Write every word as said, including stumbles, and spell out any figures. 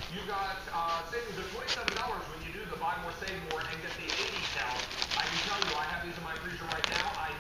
you got uh, savings of twenty-seven dollars when you do the buy more, save more, and get the eighty count. I can tell you, I have these in my freezer right now. I